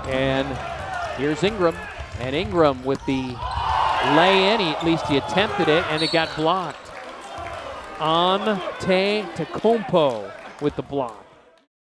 And here's Ingram. And Ingram with the lay-in. At least he attempted it, and it got blocked. Ante Tecumpo with the block.